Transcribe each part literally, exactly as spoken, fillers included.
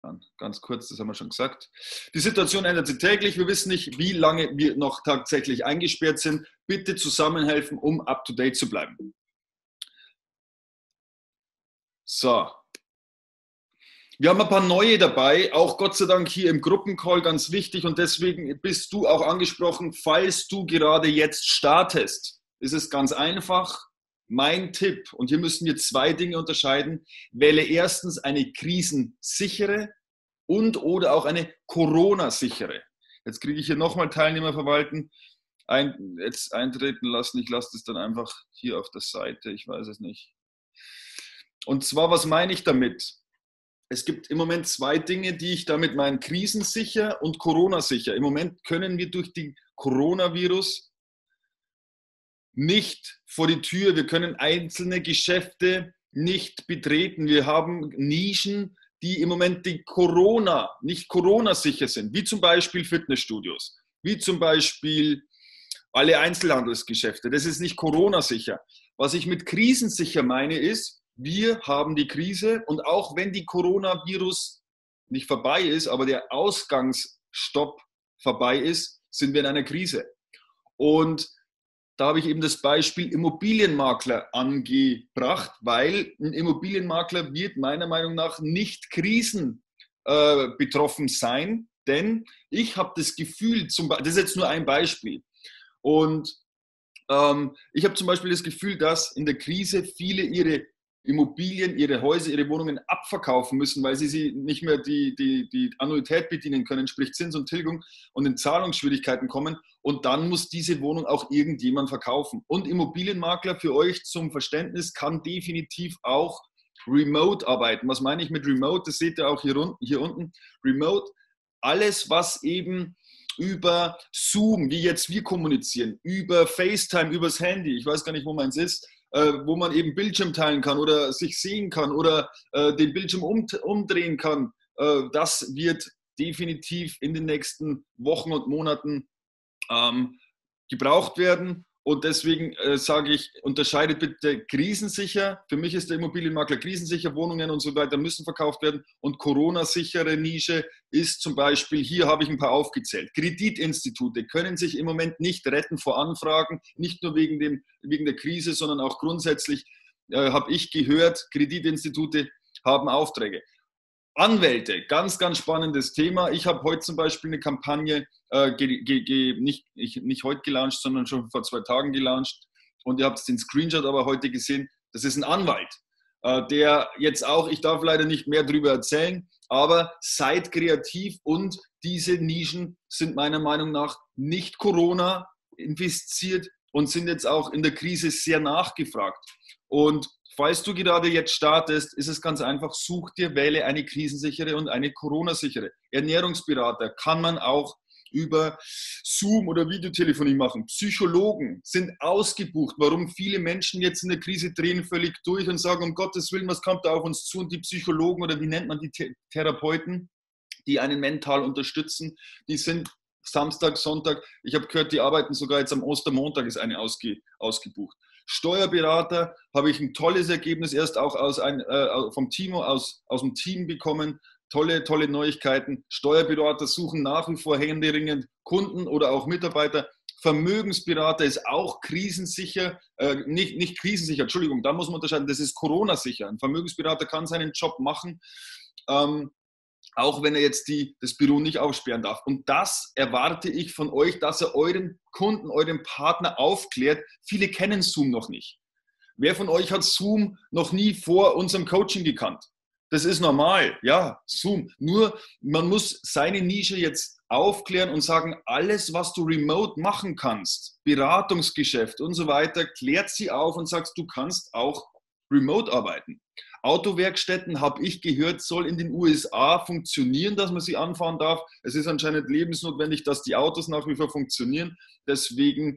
Ganz kurz, das haben wir schon gesagt. Die Situation ändert sich täglich. Wir wissen nicht, wie lange wir noch tatsächlich eingesperrt sind. Bitte zusammenhelfen, um up-to-date zu bleiben. So. Wir haben ein paar neue dabei, auch Gott sei Dank hier im Gruppencall, ganz wichtig. Und deswegen bist du auch angesprochen, falls du gerade jetzt startest, ist es ganz einfach. Mein Tipp, und hier müssen wir zwei Dinge unterscheiden, wähle erstens eine krisensichere und oder auch eine Corona-sichere. Jetzt kriege ich hier nochmal Teilnehmer verwalten, ein, jetzt eintreten lassen. Ich lasse das dann einfach hier auf der Seite, ich weiß es nicht. Und zwar, was meine ich damit? Es gibt im Moment zwei Dinge, die ich damit meine, krisensicher und Corona-sicher. Im Moment können wir durch den Coronavirus nicht vor die Tür, wir können einzelne Geschäfte nicht betreten. Wir haben Nischen, die im Moment die Corona, nicht Corona-sicher sind, wie zum Beispiel Fitnessstudios, wie zum Beispiel alle Einzelhandelsgeschäfte. Das ist nicht Corona-sicher. Was ich mit krisensicher meine ist, wir haben die Krise und auch wenn die Coronavirus nicht vorbei ist, aber der Ausgangsstopp vorbei ist, sind wir in einer Krise. Und da habe ich eben das Beispiel Immobilienmakler angebracht, weil ein Immobilienmakler wird meiner Meinung nach nicht krisenbetroffen äh, sein, denn ich habe das Gefühl, zum Be- das ist jetzt nur ein Beispiel, und ähm, ich habe zum Beispiel das Gefühl, dass in der Krise viele ihre Immobilien, ihre Häuser, ihre Wohnungen abverkaufen müssen, weil sie, sie nicht mehr die, die, die Annuität bedienen können, sprich Zins und Tilgung, und in Zahlungsschwierigkeiten kommen. Und dann muss diese Wohnung auch irgendjemand verkaufen. Und Immobilienmakler, für euch zum Verständnis, kann definitiv auch remote arbeiten. Was meine ich mit remote? Das seht ihr auch hier unten. Hier unten. Remote, alles, was eben über Zoom, wie jetzt wir kommunizieren, über FaceTime, übers Handy, ich weiß gar nicht, wo meins ist, äh, wo man eben Bildschirm teilen kann oder sich sehen kann oder äh, den Bildschirm um, umdrehen kann, äh, das wird definitiv in den nächsten Wochen und Monaten ähm, gebraucht werden. Und deswegen äh, sage ich, unterscheidet bitte krisensicher. Für mich ist der Immobilienmakler krisensicher, Wohnungen und so weiter müssen verkauft werden. Und Corona-sichere Nische ist zum Beispiel, hier habe ich ein paar aufgezählt. Kreditinstitute können sich im Moment nicht retten vor Anfragen, nicht nur wegen, dem, wegen der Krise, sondern auch grundsätzlich äh, habe ich gehört, Kreditinstitute haben Aufträge. Anwälte, ganz, ganz spannendes Thema. Ich habe heute zum Beispiel eine Kampagne, äh, ge, ge, ge, nicht, ich, nicht heute gelauncht, sondern schon vor zwei Tagen gelauncht. Und ihr habt den Screenshot aber heute gesehen. Das ist ein Anwalt, äh, der jetzt auch, ich darf leider nicht mehr darüber erzählen, aber seid kreativ, und diese Nischen sind meiner Meinung nach nicht Corona infiziert und sind jetzt auch in der Krise sehr nachgefragt. Und falls du gerade jetzt startest, ist es ganz einfach, such dir, wähle eine krisensichere und eine Corona-sichere. Ernährungsberater kann man auch über Zoom oder Videotelefonie machen. Psychologen sind ausgebucht. Warum viele Menschen jetzt in der Krise drehen völlig durch und sagen, um Gottes Willen, was kommt da auf uns zu? Und die Psychologen, oder wie nennt man die Th- Therapeuten, die einen mental unterstützen, die sind Samstag, Sonntag, ich habe gehört, die arbeiten sogar jetzt am Ostermontag, ist eine ausge, ausgebucht. Steuerberater habe ich ein tolles Ergebnis erst auch aus ein, äh, vom Timo, aus, aus dem Team bekommen. Tolle, tolle Neuigkeiten. Steuerberater suchen nach wie vor händeringend Kunden oder auch Mitarbeiter. Vermögensberater ist auch krisensicher, äh, nicht, nicht krisensicher, Entschuldigung, da muss man unterscheiden, das ist Corona-sicher. Ein Vermögensberater kann seinen Job machen, ähm, auch wenn er jetzt die, das Büro nicht aufsperren darf. Und das erwarte ich von euch, dass ihr euren Kunden, euren Partner aufklärt. Viele kennen Zoom noch nicht. Wer von euch hat Zoom noch nie vor unserem Coaching gekannt? Das ist normal, ja, Zoom. Nur man muss seine Nische jetzt aufklären und sagen, alles, was du remote machen kannst, Beratungsgeschäft und so weiter, klärt sie auf und sagst, du kannst auch remote arbeiten. Autowerkstätten, habe ich gehört, soll in den U S A funktionieren, dass man sie anfahren darf. Es ist anscheinend lebensnotwendig, dass die Autos nach wie vor funktionieren. Deswegen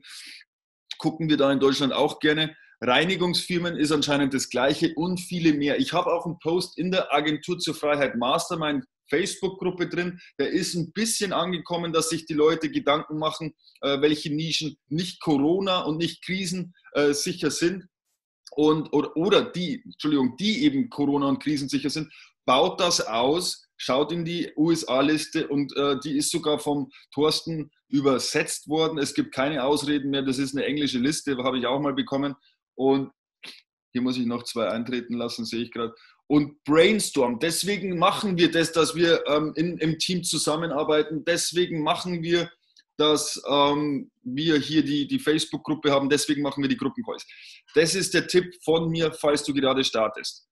gucken wir da in Deutschland auch gerne. Reinigungsfirmen ist anscheinend das Gleiche und viele mehr. Ich habe auch einen Post in der Agentur zur Freiheit Mastermind Facebook-Gruppe drin. Der ist ein bisschen angekommen, dass sich die Leute Gedanken machen, welche Nischen nicht Corona und nicht krisensicher sind. Und, oder, oder die, Entschuldigung, die eben Corona- und krisensicher sind, baut das aus, schaut in die U S A-Liste und äh, die ist sogar vom Thorsten übersetzt worden. Es gibt keine Ausreden mehr, das ist eine englische Liste, habe ich auch mal bekommen. Und hier muss ich noch zwei eintreten lassen, sehe ich gerade. Und Brainstorm, deswegen machen wir das, dass wir ähm, in, im Team zusammenarbeiten, deswegen machen wir, dass ähm, wir hier die, die Facebook-Gruppe haben, deswegen machen wir die Gruppencalls. Das ist der Tipp von mir, falls du gerade startest.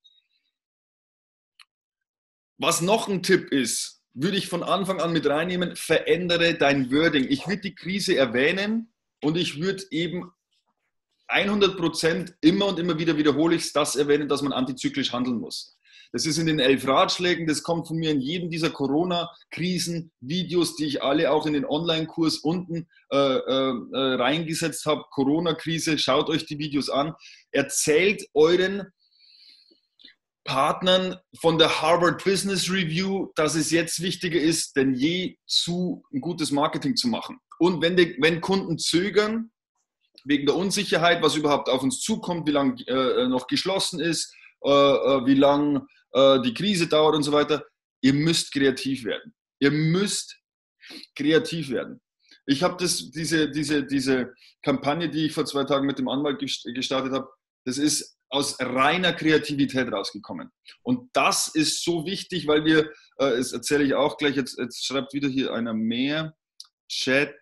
Was noch ein Tipp ist, würde ich von Anfang an mit reinnehmen, verändere dein Wording. Ich würde die Krise erwähnen und ich würde eben hundert Prozent immer und immer wieder wiederhole ich es, das erwähnen, dass man antizyklisch handeln muss. Das ist in den elf Ratschlägen, das kommt von mir in jedem dieser Corona-Krisen-Videos, die ich alle auch in den Online-Kurs unten äh, äh, reingesetzt habe. Corona-Krise, schaut euch die Videos an. Erzählt euren Partnern von der Harvard Business Review, dass es jetzt wichtiger ist denn je, zu ein gutes Marketing zu machen. Und wenn, die, wenn Kunden zögern, wegen der Unsicherheit, was überhaupt auf uns zukommt, wie lange äh, noch geschlossen ist, äh, wie lange äh, die Krise dauert und so weiter. Ihr müsst kreativ werden. Ihr müsst kreativ werden. Ich habe diese, diese, diese Kampagne, die ich vor zwei Tagen mit dem Anwalt gestartet habe, das ist aus reiner Kreativität rausgekommen. Und das ist so wichtig, weil wir, äh, das erzähle ich auch gleich, jetzt, jetzt schreibt wieder hier einer mehr, Chat,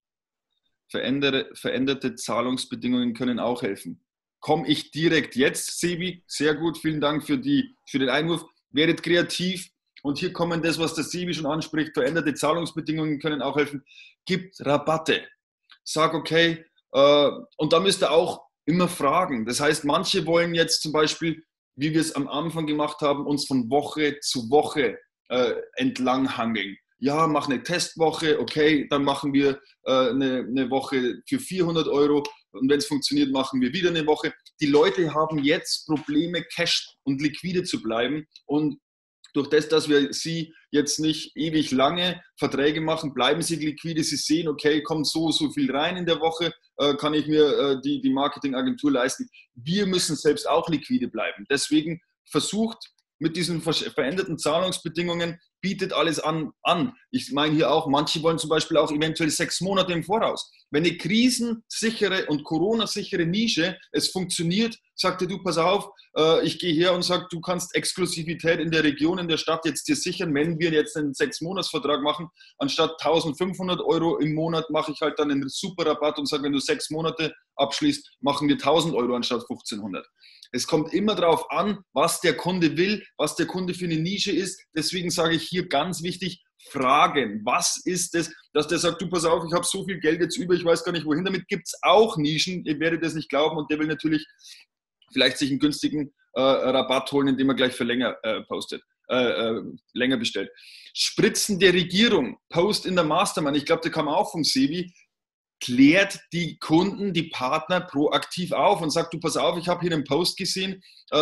Verändere, veränderte Zahlungsbedingungen können auch helfen. Komme ich direkt jetzt, Sebi? Sehr gut, vielen Dank für, die, für den Einwurf. Werdet kreativ und hier kommen das, was der Sebi schon anspricht. Veränderte Zahlungsbedingungen können auch helfen. Gibt Rabatte. Sag okay, äh, und da müsst ihr auch immer fragen. Das heißt, manche wollen jetzt zum Beispiel, wie wir es am Anfang gemacht haben, uns von Woche zu Woche äh, entlang hangeln. Ja, mach eine Testwoche, okay, dann machen wir äh, eine, eine Woche für vierhundert Euro und wenn es funktioniert, machen wir wieder eine Woche. Die Leute haben jetzt Probleme, Cash und liquide zu bleiben und durch das, dass wir sie jetzt nicht ewig lange Verträge machen, bleiben sie liquide, sie sehen, okay, kommt so, so viel rein in der Woche, äh, kann ich mir äh, die, die Marketingagentur leisten. Wir müssen selbst auch liquide bleiben. Deswegen versucht, mit diesen veränderten Zahlungsbedingungen bietet alles an, an. Ich meine hier auch, manche wollen zum Beispiel auch eventuell sechs Monate im Voraus. Wenn eine krisensichere und Corona-sichere Nische, es funktioniert, sagte du, pass auf, äh, ich gehe her und sage, du kannst Exklusivität in der Region, in der Stadt jetzt dir sichern, wenn wir jetzt einen sechs-Monats-Vertrag machen, anstatt eintausendfünfhundert Euro im Monat mache ich halt dann einen super Rabatt und sage, wenn du sechs Monate abschließt, machen wir tausend Euro anstatt fünfzehnhundert. Es kommt immer darauf an, was der Kunde will, was der Kunde für eine Nische ist. Deswegen sage ich hier ganz wichtig, fragen. Was ist es, dass der sagt, du pass auf, ich habe so viel Geld jetzt über, ich weiß gar nicht wohin. Damit gibt es auch Nischen, ihr werdet das nicht glauben und der will natürlich vielleicht sich einen günstigen äh, Rabatt holen, indem er gleich für länger äh, postet, äh, äh, länger bestellt. Spritzen der Regierung, Post in der Mastermind, ich glaube, der kam auch vom Sebi, klärt die Kunden, die Partner proaktiv auf und sagt, du pass auf, ich habe hier einen Post gesehen,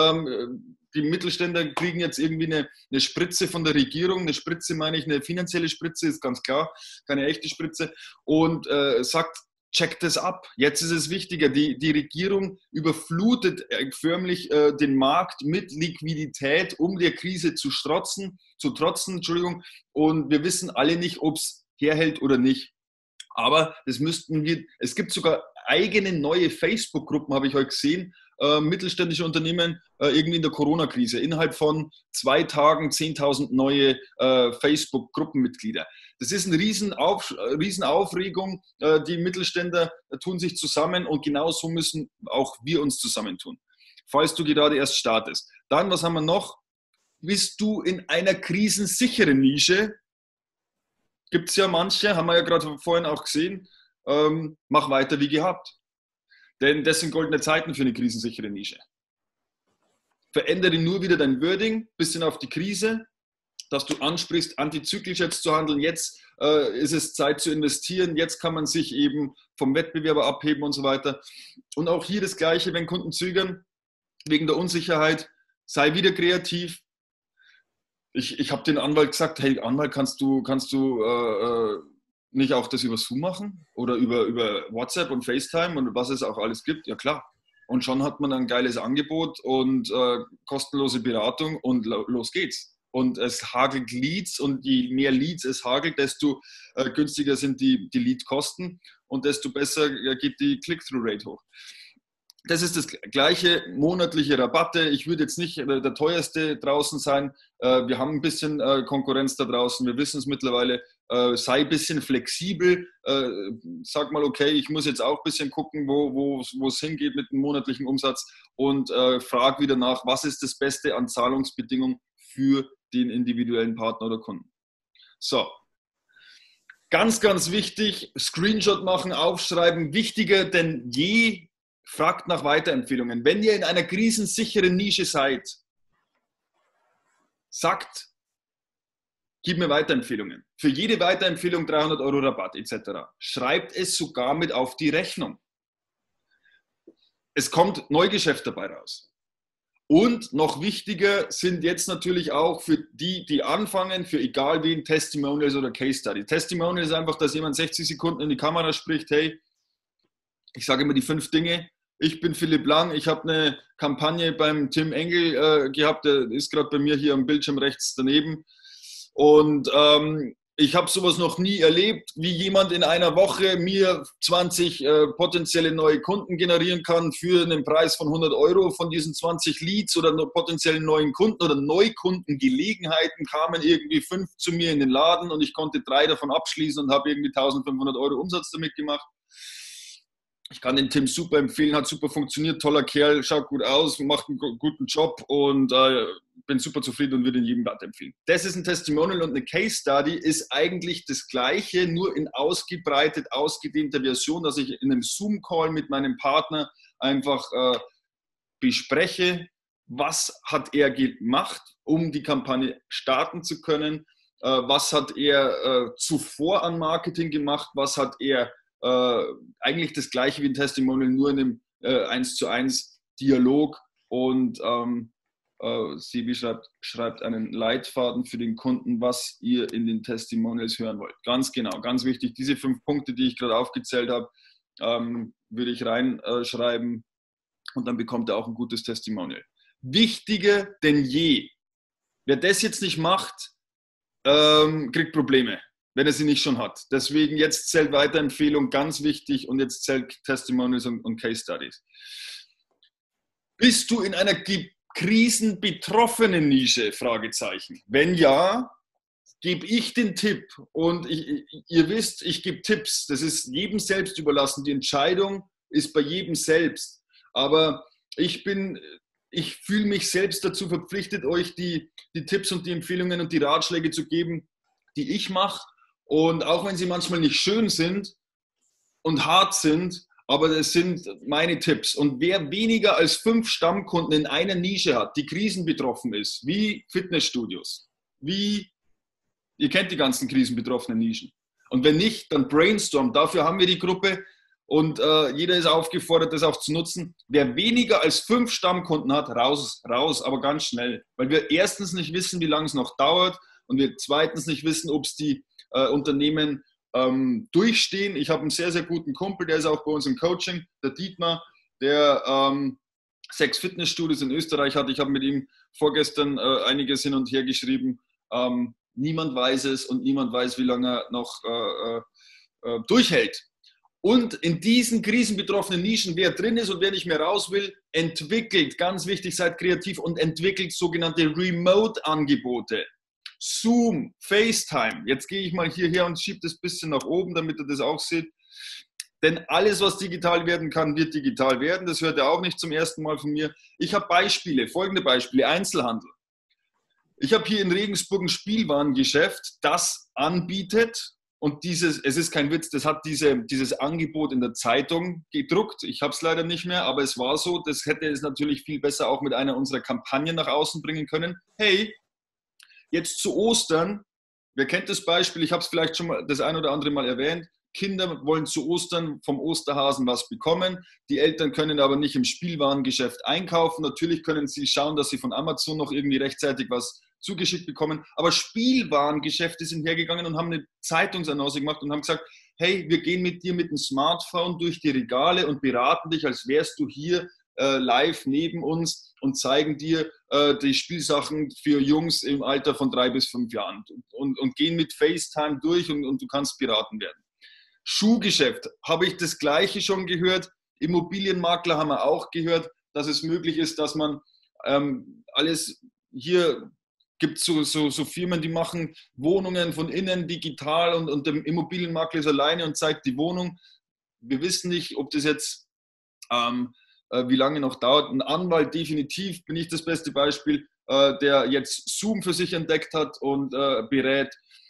ähm, die Mittelständler kriegen jetzt irgendwie eine, eine Spritze von der Regierung, eine Spritze meine ich, eine finanzielle Spritze, ist ganz klar, keine echte Spritze und äh, sagt, checkt das ab. Jetzt ist es wichtiger, die, die Regierung überflutet äh, förmlich äh, den Markt mit Liquidität, um der Krise zu strotzen, zu trotzen, Entschuldigung, und wir wissen alle nicht, ob es herhält oder nicht. Aber das müssten wir, es gibt sogar eigene neue Facebook-Gruppen, habe ich heute gesehen, äh, mittelständische Unternehmen äh, irgendwie in der Corona-Krise. Innerhalb von zwei Tagen zehntausend neue äh, Facebook-Gruppenmitglieder. Das ist eine Riesenauf, Riesenaufregung. Äh, die Mittelständler tun sich zusammen und genau so müssen auch wir uns zusammentun. Falls du gerade erst startest. Dann, was haben wir noch? Bist du in einer krisensicheren Nische? Gibt es ja manche, haben wir ja gerade vorhin auch gesehen, ähm, mach weiter wie gehabt. Denn das sind goldene Zeiten für eine krisensichere Nische. Verändere nur wieder dein Wording, bisschen auf die Krise, dass du ansprichst, antizyklisch jetzt zu handeln. Jetzt äh, ist es Zeit zu investieren, jetzt kann man sich eben vom Wettbewerber abheben und so weiter. Und auch hier das Gleiche, wenn Kunden zögern, wegen der Unsicherheit, sei wieder kreativ. Ich, ich habe den Anwalt gesagt, hey Anwalt, kannst du, kannst du äh, nicht auch das über Zoom machen oder über, über WhatsApp und FaceTime und was es auch alles gibt? Ja klar. Und schon hat man ein geiles Angebot und äh, kostenlose Beratung und lo, los geht's. und es hagelt Leads und je mehr Leads es hagelt, desto äh, günstiger sind die, die Lead-Kosten und desto besser äh, geht die Click-Through-Rate hoch. Das ist das gleiche, monatliche Rabatte. Ich würde jetzt nicht der teuerste draußen sein. Wir haben ein bisschen Konkurrenz da draußen. Wir wissen es mittlerweile. Sei ein bisschen flexibel. Sag mal, okay, ich muss jetzt auch ein bisschen gucken, wo, wo, wo es hingeht mit dem monatlichen Umsatz und frag wieder nach, was ist das Beste an Zahlungsbedingungen für den individuellen Partner oder Kunden. So. Ganz, ganz wichtig, Screenshot machen, aufschreiben. Wichtiger denn je, fragt nach Weiterempfehlungen. Wenn ihr in einer krisensicheren Nische seid, sagt, gib mir Weiterempfehlungen. Für jede Weiterempfehlung dreihundert Euro Rabatt et cetera. Schreibt es sogar mit auf die Rechnung. Es kommt Neugeschäft dabei raus. Und noch wichtiger sind jetzt natürlich auch für die, die anfangen, für egal wen, Testimonials oder Case Study. Testimonial ist einfach, dass jemand sechzig Sekunden in die Kamera spricht, hey, ich sage immer die fünf Dinge. Ich bin Philipp Lang, ich habe eine Kampagne beim Tim Engel äh, gehabt, der ist gerade bei mir hier am Bildschirm rechts daneben. Und ähm, ich habe sowas noch nie erlebt, wie jemand in einer Woche mir zwanzig äh, potenzielle neue Kunden generieren kann für einen Preis von hundert Euro. Von diesen zwanzig Leads oder potenziellen neuen Kunden oder Neukundengelegenheiten kamen irgendwie fünf zu mir in den Laden und ich konnte drei davon abschließen und habe irgendwie eintausendfünfhundert Euro Umsatz damit gemacht. Ich kann den Tim super empfehlen, hat super funktioniert, toller Kerl, schaut gut aus, macht einen guten Job und äh, bin super zufrieden und würde ihn jedem weiterempfehlen. Das ist ein Testimonial und eine Case Study ist eigentlich das Gleiche, nur in ausgebreitet, ausgedehnter Version, dass ich in einem Zoom-Call mit meinem Partner einfach äh, bespreche, was hat er gemacht, um die Kampagne starten zu können, äh, was hat er äh, zuvor an Marketing gemacht, was hat er Äh, eigentlich das gleiche wie ein Testimonial, nur in einem äh, eins zu eins Dialog und ähm, äh, Sibi schreibt, schreibt einen Leitfaden für den Kunden, was ihr in den Testimonials hören wollt. Ganz genau, ganz wichtig, diese fünf Punkte, die ich gerade aufgezählt habe, ähm, würde ich reinschreiben äh, und dann bekommt er auch ein gutes Testimonial. Wichtiger denn je. Wer das jetzt nicht macht, ähm, kriegt Probleme, wenn er sie nicht schon hat. Deswegen jetzt zählt Weiterempfehlung, ganz wichtig, und jetzt zählt Testimonials und, und Case Studies. Bist du in einer krisenbetroffenen Nische? Fragezeichen. Wenn ja, gebe ich den Tipp. Und ich, ihr wisst, ich gebe Tipps. Das ist jedem selbst überlassen. Die Entscheidung ist bei jedem selbst. Aber ich bin, ich fühle mich selbst dazu verpflichtet, euch die, die Tipps und die Empfehlungen und die Ratschläge zu geben, die ich mache. Und auch wenn sie manchmal nicht schön sind und hart sind, aber das sind meine Tipps. Und wer weniger als fünf Stammkunden in einer Nische hat, die krisenbetroffen ist, wie Fitnessstudios, wie, ihr kennt die ganzen krisenbetroffenen Nischen. Und wenn nicht, dann brainstorm. Dafür haben wir die Gruppe und äh, jeder ist aufgefordert, das auch zu nutzen. Wer weniger als fünf Stammkunden hat, raus, raus, aber ganz schnell. Weil wir erstens nicht wissen, wie lange es noch dauert und wir zweitens nicht wissen, ob es die Äh, Unternehmen ähm, durchstehen. Ich habe einen sehr, sehr guten Kumpel, der ist auch bei uns im Coaching, der Dietmar, der ähm, sechs Fitnessstudios in Österreich hat. Ich habe mit ihm vorgestern äh, einiges hin und her geschrieben. Ähm, niemand weiß es und niemand weiß, wie lange er noch äh, äh, durchhält. Und in diesen krisenbetroffenen Nischen, wer drin ist und wer nicht mehr raus will, entwickelt, ganz wichtig, seid kreativ und entwickelt sogenannte Remote-Angebote. Zoom, FaceTime. Jetzt gehe ich mal hierher und schiebe das ein bisschen nach oben, damit ihr das auch seht. Denn alles, was digital werden kann, wird digital werden. Das hört ihr auch nicht zum ersten Mal von mir. Ich habe Beispiele, folgende Beispiele. Einzelhandel. Ich habe hier in Regensburg ein Spielwarengeschäft, das anbietet, und dieses, es ist kein Witz, das hat diese, dieses Angebot in der Zeitung gedruckt. Ich habe es leider nicht mehr, aber es war so. Das hätte es natürlich viel besser auch mit einer unserer Kampagnen nach außen bringen können. Hey, jetzt zu Ostern, wer kennt das Beispiel, ich habe es vielleicht schon mal das ein oder andere Mal erwähnt, Kinder wollen zu Ostern vom Osterhasen was bekommen, die Eltern können aber nicht im Spielwarengeschäft einkaufen, natürlich können sie schauen, dass sie von Amazon noch irgendwie rechtzeitig was zugeschickt bekommen, aber Spielwarengeschäfte sind hergegangen und haben eine Zeitungsannonce gemacht und haben gesagt, hey, wir gehen mit dir mit dem Smartphone durch die Regale und beraten dich, als wärst du hier äh, live neben uns und zeigen dir äh, die Spielsachen für Jungs im Alter von drei bis fünf Jahren und, und gehen mit FaceTime durch und, und du kannst beraten werden. Schuhgeschäft, habe ich das Gleiche schon gehört. Immobilienmakler haben wir auch gehört, dass es möglich ist, dass man ähm, alles hier gibt so, so, so Firmen, die machen Wohnungen von innen digital und, und der Immobilienmakler ist alleine und zeigt die Wohnung. Wir wissen nicht, ob das jetzt, ähm, äh, wie lange noch dauert. Ein Anwalt definitiv, bin ich das beste Beispiel, äh, der jetzt Zoom für sich entdeckt hat und äh, berät.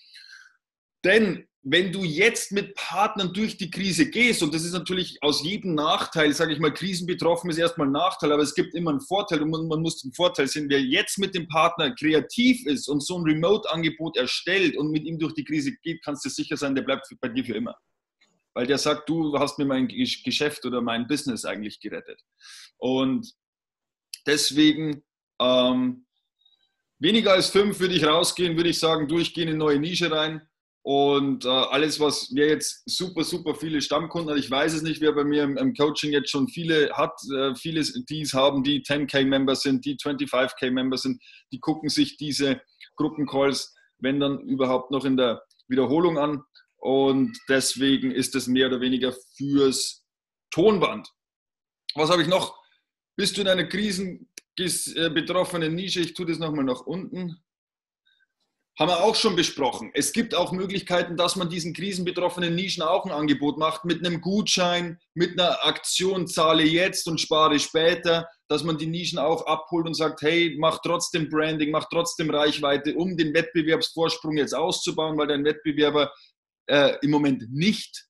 Denn wenn du jetzt mit Partnern durch die Krise gehst, und das ist natürlich aus jedem Nachteil, sage ich mal, krisenbetroffen ist erstmal ein Nachteil, aber es gibt immer einen Vorteil und man, man muss den Vorteil sehen, wer jetzt mit dem Partner kreativ ist und so ein Remote-Angebot erstellt und mit ihm durch die Krise geht, kannst du sicher sein, der bleibt bei dir für immer. Weil der sagt, du hast mir mein Geschäft oder mein Business eigentlich gerettet. Und deswegen ähm, weniger als fünf würde ich rausgehen, würde ich sagen, durchgehen in neue Nische rein. Und äh, alles, was wer jetzt super, super viele Stammkunden hat, ich weiß es nicht, wer bei mir im, im Coaching jetzt schon viele hat, äh, viele, die es haben, die zehn K-Member sind, die fünfundzwanzig K-Member sind, die gucken sich diese Gruppencalls, wenn dann überhaupt noch in der Wiederholung an. Und deswegen ist es mehr oder weniger fürs Tonband. Was habe ich noch? Bist du in einer krisenbetroffenen Nische? Ich tue das nochmal nach unten. Haben wir auch schon besprochen. Es gibt auch Möglichkeiten, dass man diesen krisenbetroffenen Nischen auch ein Angebot macht mit einem Gutschein, mit einer Aktion, zahle jetzt und spare später, dass man die Nischen auch abholt und sagt, hey, mach trotzdem Branding, mach trotzdem Reichweite, um den Wettbewerbsvorsprung jetzt auszubauen, weil dein Wettbewerber äh, im Moment nicht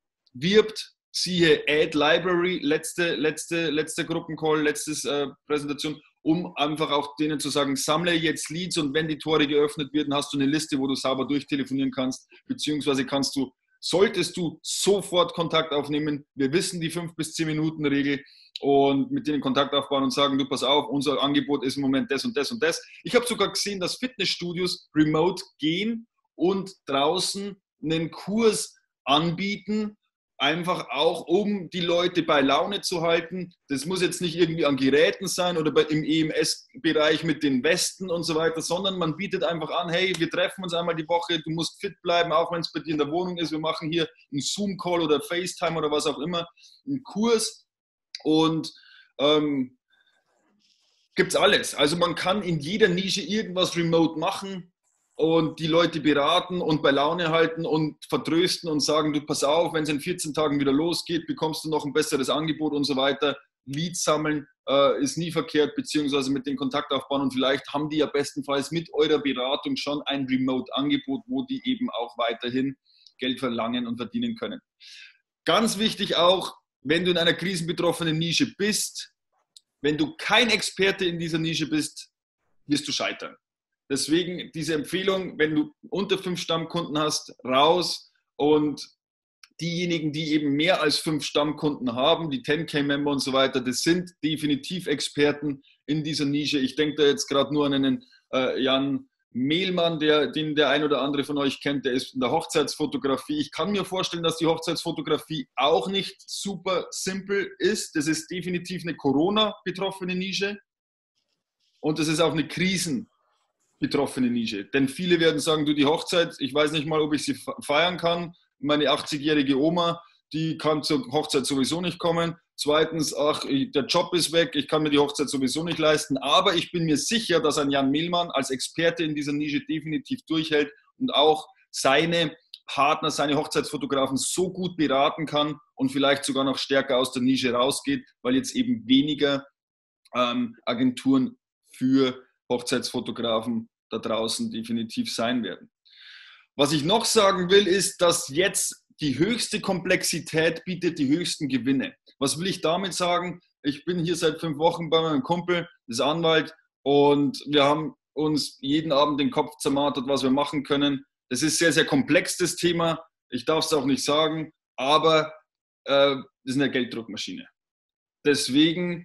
wirbt. Siehe Ad Library, letzte, letzte, letzte Gruppencall, letzte äh, Präsentation, um einfach auch denen zu sagen, sammle jetzt Leads und wenn die Tore geöffnet werden, hast du eine Liste, wo du sauber durchtelefonieren kannst, beziehungsweise kannst du, solltest du sofort Kontakt aufnehmen. Wir wissen die fünf bis zehn Minuten Regel und mit denen Kontakt aufbauen und sagen, du pass auf, unser Angebot ist im Moment das und das und das. Ich habe sogar gesehen, dass Fitnessstudios remote gehen und draußen einen Kurs anbieten, einfach auch, um die Leute bei Laune zu halten. Das muss jetzt nicht irgendwie an Geräten sein oder bei, im E M S-Bereich mit den Westen und so weiter, sondern man bietet einfach an, hey, wir treffen uns einmal die Woche, du musst fit bleiben, auch wenn es bei dir in der Wohnung ist. Wir machen hier einen Zoom-Call oder FaceTime oder was auch immer, einen Kurs und ähm, gibt es alles. Also man kann in jeder Nische irgendwas remote machen und die Leute beraten und bei Laune halten und vertrösten und sagen, du pass auf, wenn es in vierzehn Tagen wieder losgeht, bekommst du noch ein besseres Angebot und so weiter. Leads sammeln äh, ist nie verkehrt, beziehungsweise mit den Kontakt aufbauen und vielleicht haben die ja bestenfalls mit eurer Beratung schon ein Remote-Angebot, wo die eben auch weiterhin Geld verlangen und verdienen können. Ganz wichtig auch, wenn du in einer krisenbetroffenen Nische bist, wenn du kein Experte in dieser Nische bist, wirst du scheitern. Deswegen diese Empfehlung, wenn du unter fünf Stammkunden hast, raus und diejenigen, die eben mehr als fünf Stammkunden haben, die zehn K-Member und so weiter, das sind definitiv Experten in dieser Nische. Ich denke da jetzt gerade nur an einen äh, Jan Mehlmann, der, den der ein oder andere von euch kennt, der ist in der Hochzeitsfotografie. Ich kann mir vorstellen, dass die Hochzeitsfotografie auch nicht super simpel ist. Das ist definitiv eine Corona-betroffene Nische und das ist auch eine Krisen- betroffene Nische. Denn viele werden sagen, du, die Hochzeit, ich weiß nicht mal, ob ich sie feiern kann. Meine achtzigjährige Oma, die kann zur Hochzeit sowieso nicht kommen. Zweitens, ach, der Job ist weg, ich kann mir die Hochzeit sowieso nicht leisten. Aber ich bin mir sicher, dass ein Jan Mehlmann als Experte in dieser Nische definitiv durchhält und auch seine Partner, seine Hochzeitsfotografen so gut beraten kann und vielleicht sogar noch stärker aus der Nische rausgeht, weil jetzt eben weniger ähm, Agenturen für Hochzeitsfotografen da draußen definitiv sein werden. Was ich noch sagen will, ist, dass jetzt die höchste Komplexität bietet die höchsten Gewinne. Was will ich damit sagen? Ich bin hier seit fünf Wochen bei meinem Kumpel, das ist Anwalt, und wir haben uns jeden Abend den Kopf zermartert, was wir machen können. Das ist sehr, sehr komplex, das Thema. Ich darf es auch nicht sagen, aber äh, das ist eine Gelddruckmaschine. Deswegen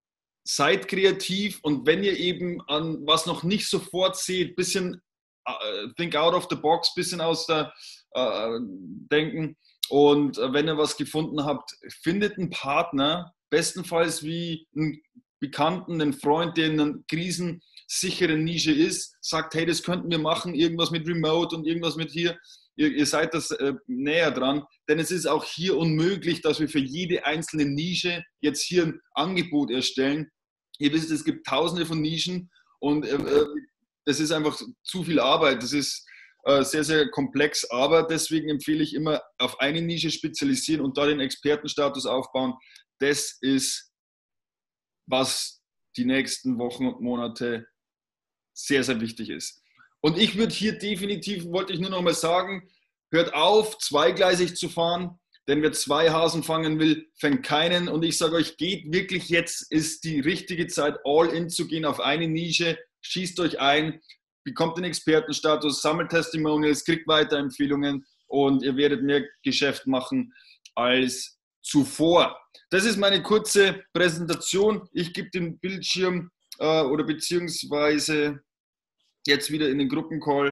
seid kreativ und wenn ihr eben an was noch nicht sofort seht, bisschen uh, think out of the box, bisschen aus der uh, denken und uh, wenn ihr was gefunden habt, findet einen Partner, bestenfalls wie einen Bekannten, einen Freund, der in einer krisensicheren Nische ist, sagt, hey, das könnten wir machen, irgendwas mit Remote und irgendwas mit hier. Ihr, ihr seid das äh, näher dran, denn es ist auch hier unmöglich, dass wir für jede einzelne Nische jetzt hier ein Angebot erstellen. Ihr wisst, es gibt tausende von Nischen und äh, das ist einfach zu viel Arbeit. Das ist äh, sehr, sehr komplex, aber deswegen empfehle ich immer auf eine Nische spezialisieren und da den Expertenstatus aufbauen. Das ist, was die nächsten Wochen und Monate sehr, sehr wichtig ist. Und ich würde hier definitiv, wollte ich nur noch mal sagen, hört auf, zweigleisig zu fahren, denn wer zwei Hasen fangen will, fängt keinen. Und ich sage euch, geht wirklich, jetzt ist die richtige Zeit, all in zu gehen auf eine Nische, schießt euch ein, bekommt den Expertenstatus, sammelt Testimonials, kriegt Weiterempfehlungen und ihr werdet mehr Geschäft machen als zuvor. Das ist meine kurze Präsentation. Ich gebe den Bildschirm äh, oder beziehungsweise jetzt wieder in den Gruppencall